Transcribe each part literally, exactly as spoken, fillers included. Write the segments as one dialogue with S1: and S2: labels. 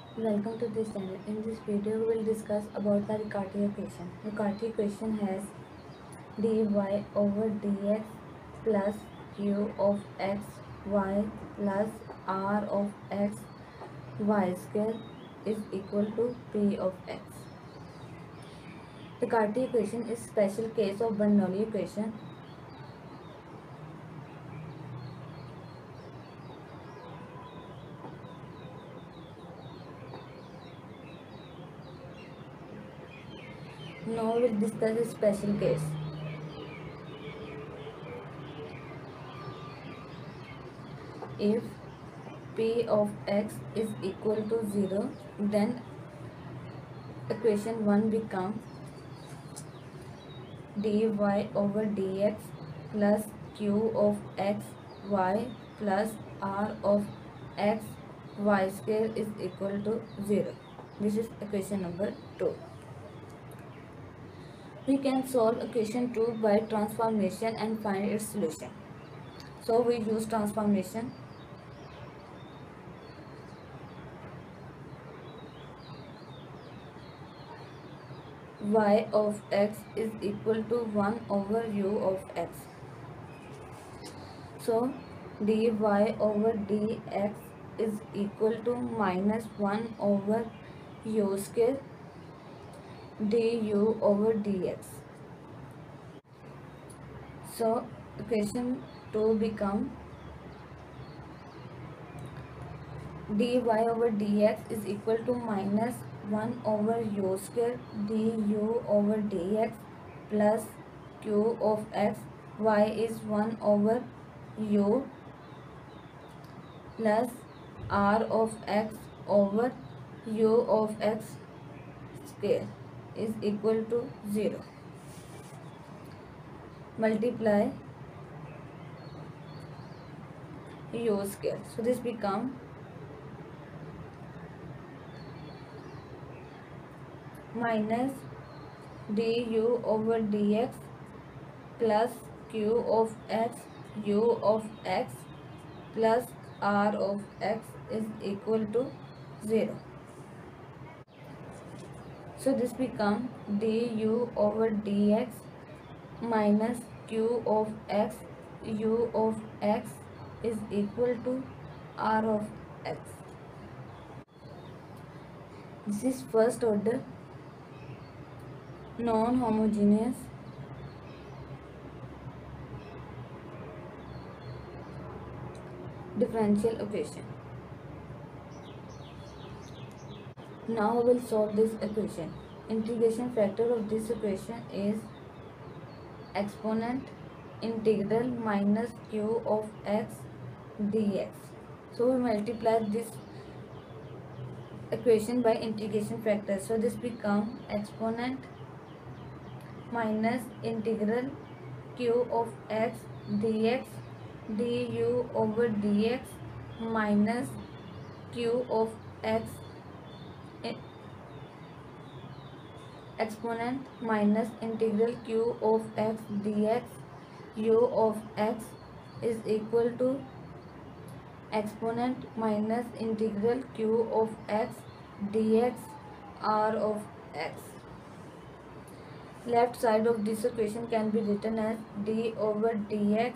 S1: Welcome to this channel. In this video, we will discuss about the Riccati equation. Riccati equation has dy over dx plus q of x y plus r of x y square is equal to p of x. Riccati equation is special case of Bernoulli equation. Now we will discuss a special case. If p of x is equal to zero, then equation one becomes dy over dx plus q of x y plus r of x y square is equal to zero. This is equation number two. We can solve equation two by transformation and find its solution. So we use transformation. Y of x is equal to one over u of x. So dy over dx is equal to minus one over u square du over dx. So equation two become dy over dx is equal to minus one over u square du over dx plus q of x. Y is one over u plus r of x over u of x square is equal to zero. Multiply u square. So this become minus du over dx plus q of x u of x plus r of x is equal to zero. So this become du over dx minus q of x u of x is equal to r of x. This is first order non-homogeneous differential equation. Now we will solve this equation. Integration factor of this equation is exponent integral minus q of x dx. So we multiply this equation by integration factor. So this become exponent minus integral q of x dx du over dx minus q of x exponent minus integral q of x dx u of x is equal to exponent minus integral q of x dx r of x. Left side of this equation can be written as d over dx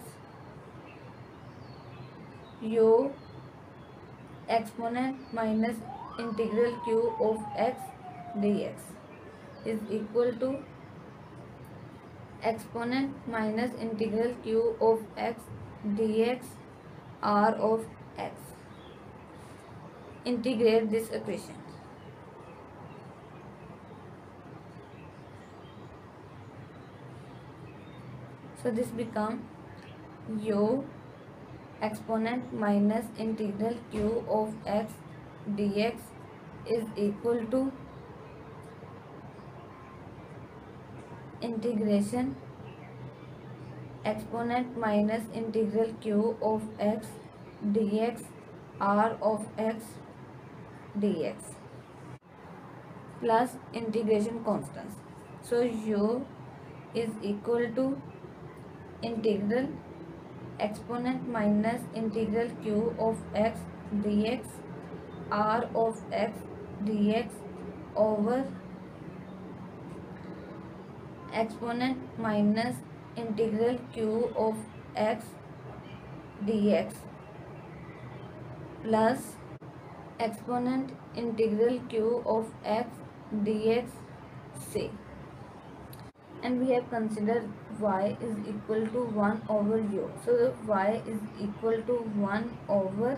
S1: u exponent minus integral q of x dx is equal to exponent minus integral q of x dx r of x. Integrate this equation. So this become u exponent minus integral q of x dx is equal to integration exponent minus integral q of x dx r of x dx plus integration constants. So u is equal to integral exponent minus integral q of x dx r of x dx over exponent minus integral q of x dx plus exponent integral q of x dx c, and we have considered y is equal to one over u. So y is equal to one over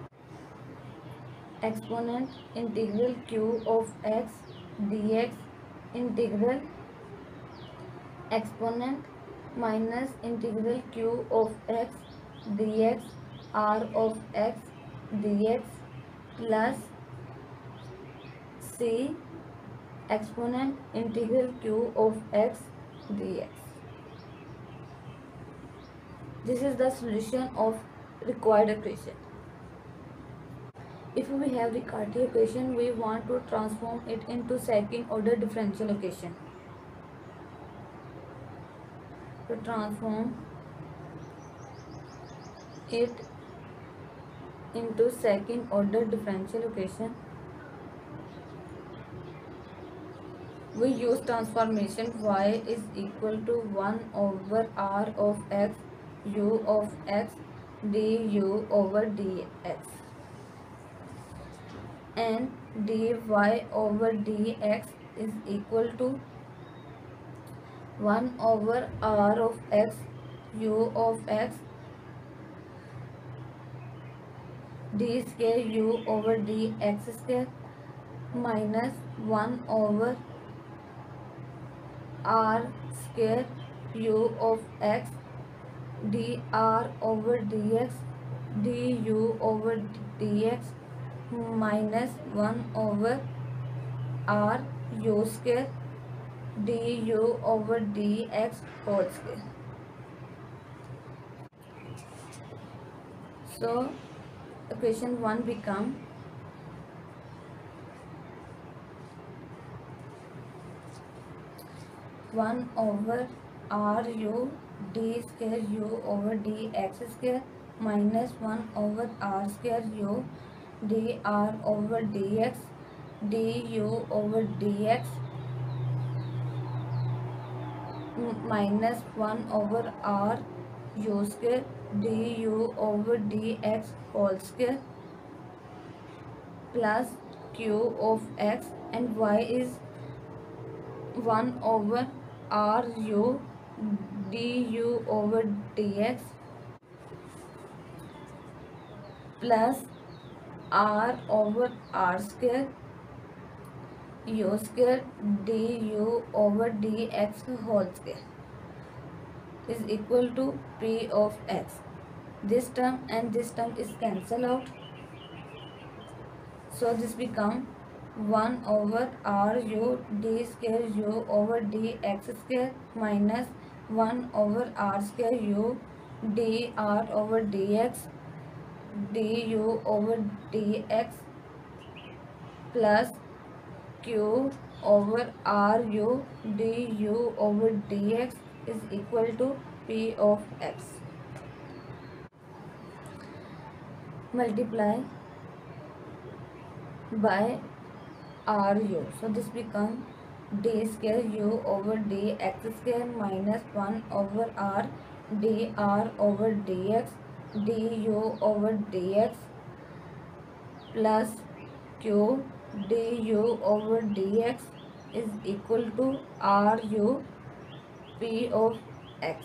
S1: exponent integral q of x dx integral exponent minus integral q of x dx r of x dx plus c exponent integral q of x dx. This is the solution of required equation. If we have the Cartier equation, we want to transform it into second order differential equation. To transform it into second order differential equation, we use transformation y is equal to one over r of x u of x du over dx and dy over dx is equal to one over r of x u of x d square u over dx square minus one over r square u of x dr over dx du over dx minus one over r u square du over dx whole square. So equation one become one over r u d square u over dx square minus one over r square u dr over dx du over dx minus one over r u square du over dx whole square plus q of x, and y is one over r u du over dx plus r over r square u square du over dx whole square is equal to p of x. This term and this term is cancelled out, so this become one over r u d square u over dx square minus one over r square u dr over dx du over dx plus q over r u du over dx is equal to p of x. Multiply by ru, so this become d square u over dx square minus one over r dr over dx du over dx plus q du over dx is equal to ru p of x.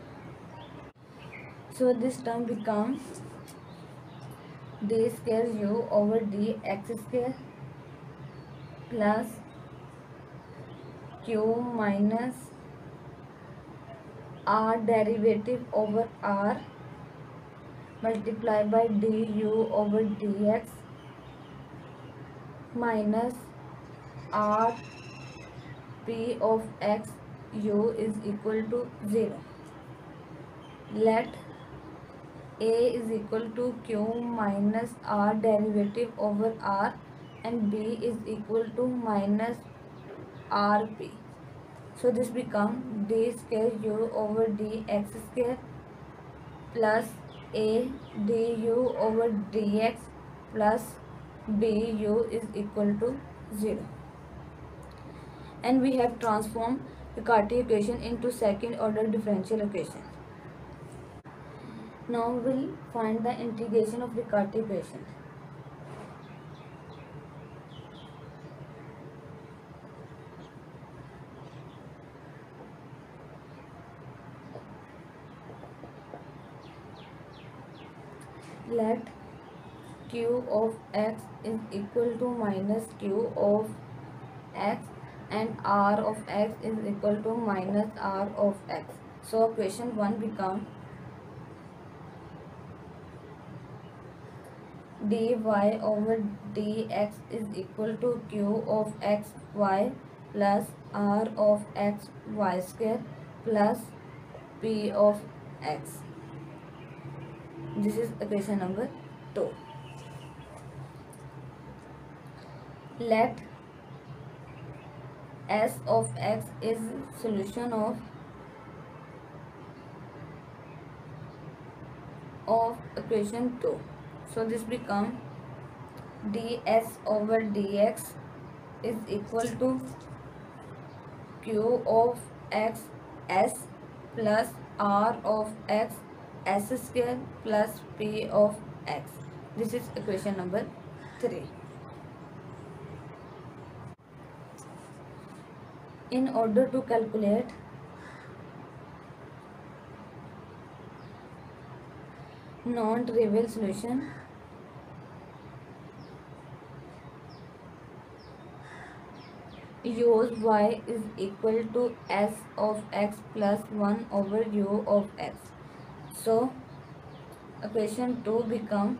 S1: So this term becomes d square u over dx square plus q minus r derivative over r multiply by du over dx minus r p of x u is equal to zero. Let a is equal to q minus r derivative over r and b is equal to minus rp. So this become d square u over dx square plus a du over dx plus bu is equal to zero. And we have transformed the Cartesian equation into second order differential equation. Now we'll find the integration of the Cartesian equation. Let q of x is equal to minus q of x and r of x is equal to minus r of x. So equation one becomes dy over dx is equal to q of x y plus r of x y square plus p of x. This is equation number two. Let s of x is solution of of equation two. So this become ds over dx is equal to q of x s plus r of x s square plus p of x. This is equation number three. In order to calculate non-trivial solution, use y is equal to s of x plus one over u of x. So equation two become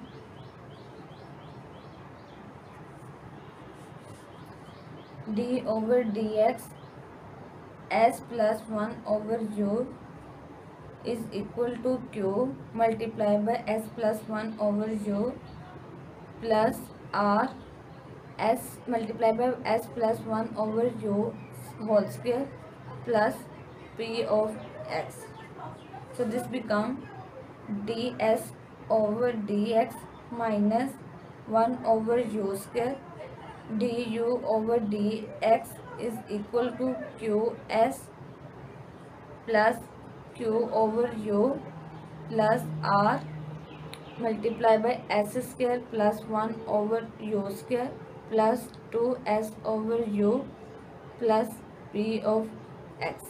S1: d over dx s plus one over u is equal to q multiplied by s plus one over u plus r s multiplied by s plus one over u whole square plus p of x. So this become ds over dx minus one over u square du over dx is equal to qs plus q over u plus r multiplied by s square plus one over u square plus two s over u plus p of x.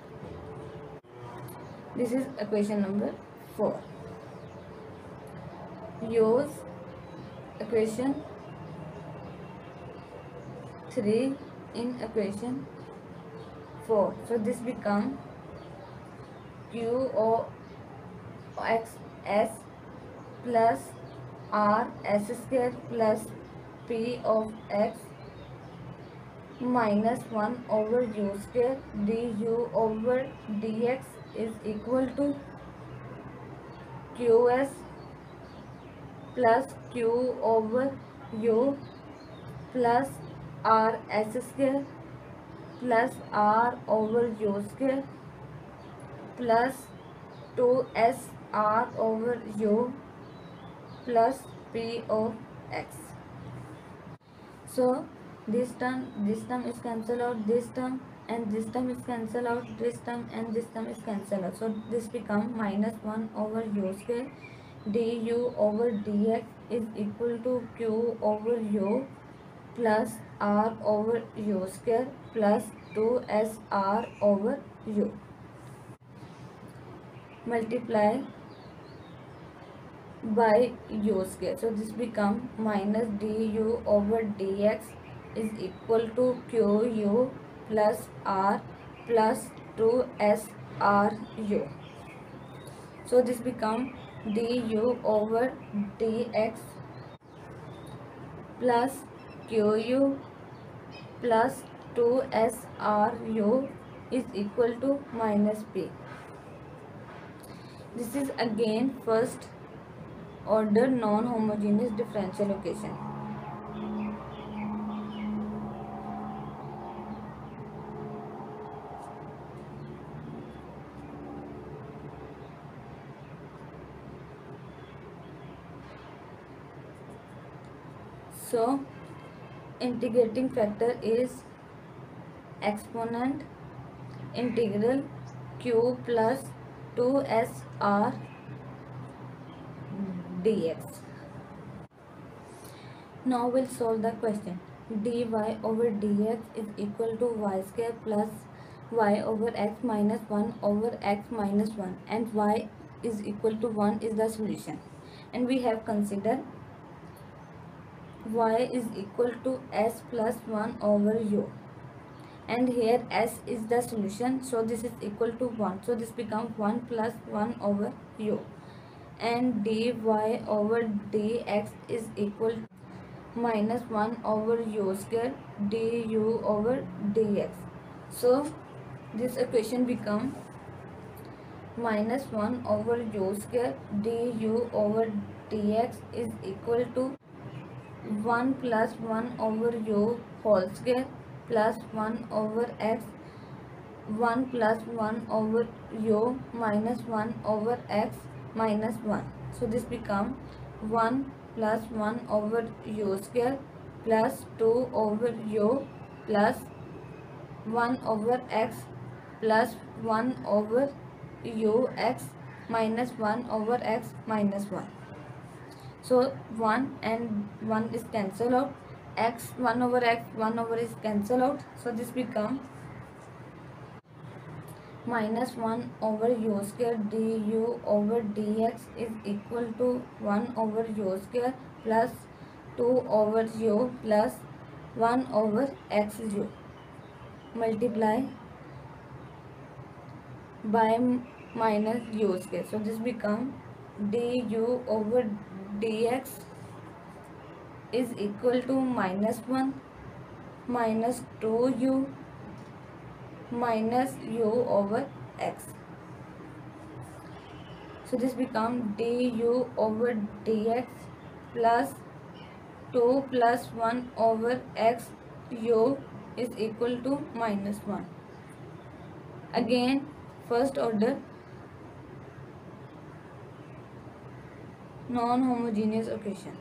S1: This is equation number four. Use equation three in equation four. So this become q of x s plus r s square plus p of x minus one over u square du over dx is equal to qs plus q over u plus r s square plus r over u square plus two s r over u plus p of x. So this term this term is cancelled out, this term and this term is cancelled out, this term and this term is cancelled out. So this become minus one over u square du over dx is equal to q over u plus r over u square plus two s r over u multiply by u square. So this become minus du over dx is equal to qu plus r plus two s r u. So this become du over dx plus qu plus two s r u is equal to minus p. This is again first order non-homogeneous differential equation. So integrating factor is exponent integral q plus two s r dx. Now we'll solve the question. Dy over dx is equal to y square plus y over x minus one over x minus one, and y is equal to one is the solution. And we have considered y is equal to s plus one over u, and here s is the solution, so this is equal to one, so this becomes one plus one over u, and dy over dx is equal to minus one over u square du over dx. So this equation becomes minus one over u square du over dx is equal to one plus one over u whole square plus one over x, one plus one over u minus one over x minus one. So this becomes one plus one over u square plus two over u plus one over x plus one over u x minus one over x minus one. So one and one is cancelled out, x one over x one over is cancelled out, so this becomes minus one over u square du over dx is equal to one over u square plus two over u plus one over xu multiply by minus u square. So this becomes du over dx is equal to minus one minus two u minus u over x. So this becomes du over dx plus two plus one over x u is equal to minus one. Again first order non-homogeneous equation.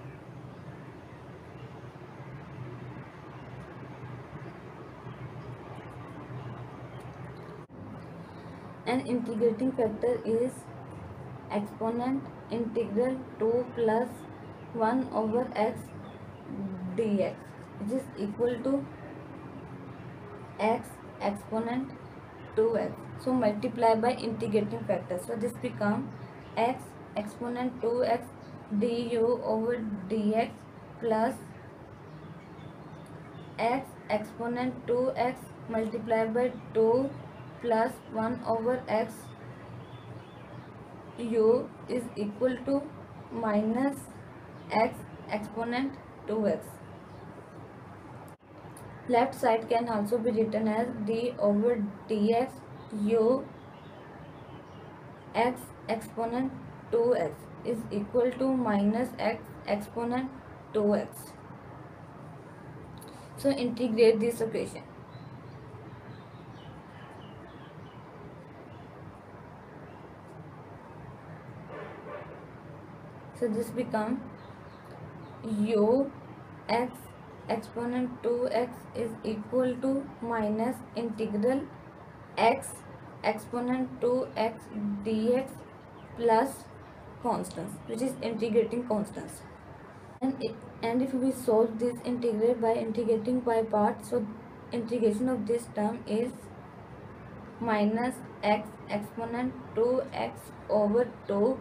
S1: And integrating factor is exponent integral two plus one over x dx, which is equal to x exponent two x. So multiply by integrating factor. So this becomes x exponent two x du over dx plus x exponent two x multiplied by two plus one over x u is equal to minus x exponent two x. Left side can also be written as d over dx u x exponent two x is equal to minus x exponent two x. So integrate this equation. So this becomes u x exponent two x is equal to minus integral x exponent two x dx plus constants, which is integrating constants. And it, and if we solve this integral by integrating by parts, so integration of this term is minus x exponent two x over two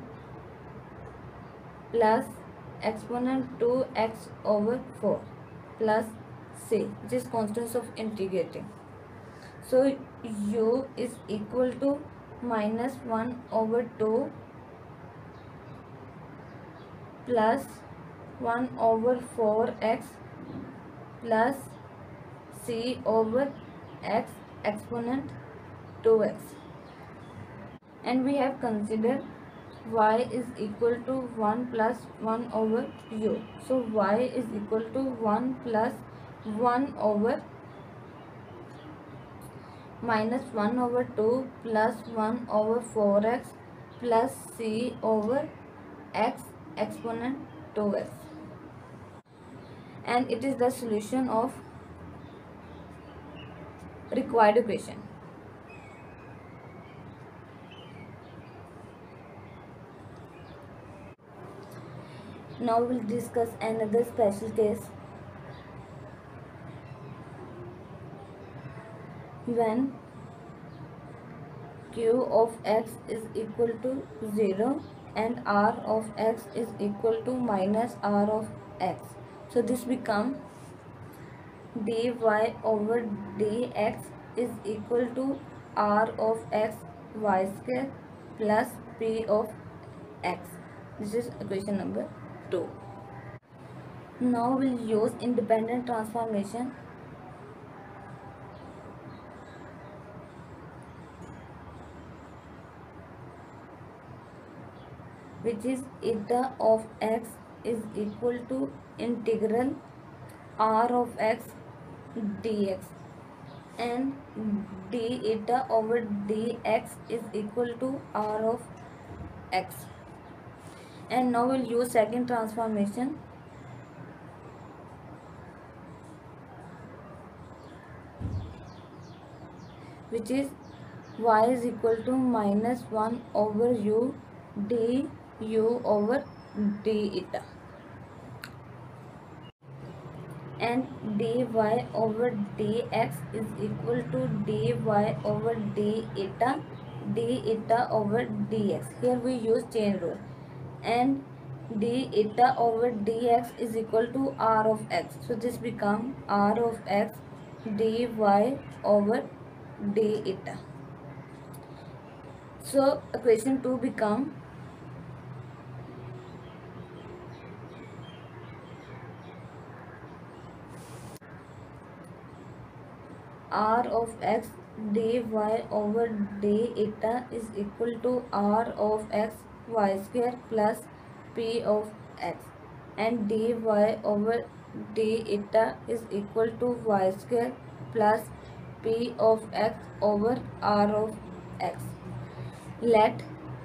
S1: plus exponent two x over four plus c, which is constants of integrating. So u is equal to minus one over two plus one over four x plus c over x exponent two x. And we have considered y is equal to one plus one over u. So y is equal to one plus one over minus one over two plus one over four x plus c over x exponent two x. and it is the solution of required equation. Now we'll discuss another special case when q of x is equal to zero and r of x is equal to minus r of x. So this become dy over dx is equal to r of x y square plus p of x. This is equation number two. Now we'll use independent transformation. Which is eta of x is equal to integral r of x dx, and d eta over dx is equal to r of x. And now we'll use second transformation, which is y is equal to minus one over u d u over d eta, and dy over dx is equal to dy over d eta d eta over dx. Here we use chain rule, and d eta over dx is equal to r of x. So this become r of x dy over d eta. So equation two become r of x dy over d eta is equal to r of x y square plus p of x, and dy over d eta is equal to y square plus p of x over r of x. Let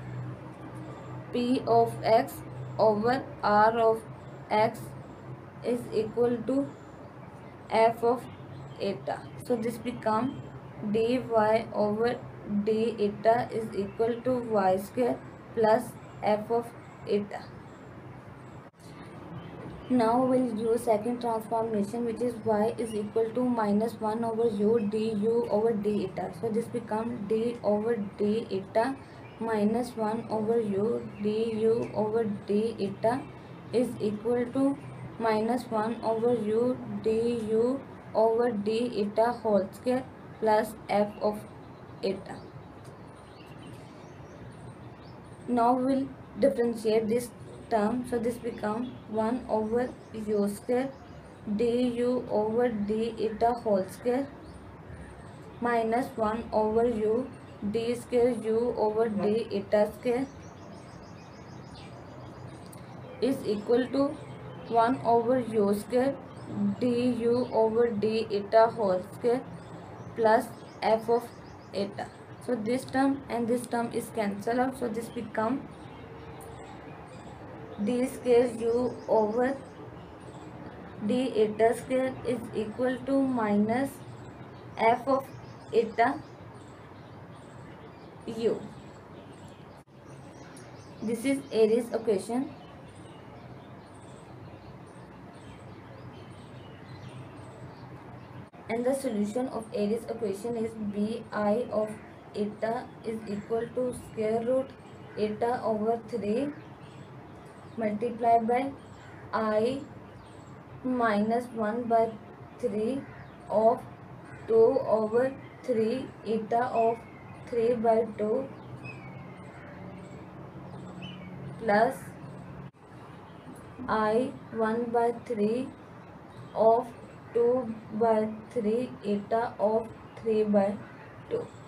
S1: p of x over r of x is equal to f of eta. So this become dy over d eta is equal to y square plus f of eta. Now we'll use second transformation, which is y is equal to minus one over u du over d eta. So this become d over d eta minus one over u du over d eta is equal to minus one over u du over d eta whole square plus f of eta. Now we'll differentiate this term. So this become one over u square du over d eta whole square minus one over u d square u over d eta square is equal to one over u square du over d eta whole square plus f of eta. So this term and this term is cancelled out. So this become d square u over d eta square is equal to minus f of eta u. This is Airy's equation. And the solution of Airy's equation is bi of eta is equal to square root eta over three multiplied by I minus one by three of two over three eta of three by two plus I one by three of two by three eta of three by two.